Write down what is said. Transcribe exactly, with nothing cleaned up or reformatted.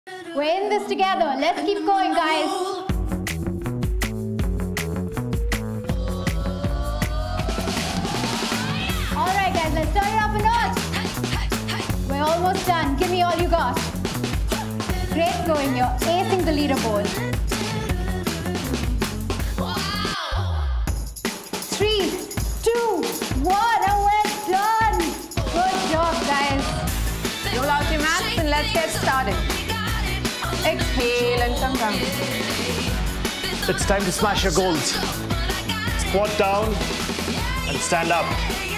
We're in this together. Let's keep going, guys. All right, guys, let's turn it up a notch. We're almost done. Give me all you got. Great going. You're acing the leaderboard. Three, two, one, and we're done. Good job, guys. Roll out your mats and let's get started. Exhale and come down. It's time to smash your goals. Squat down and stand up.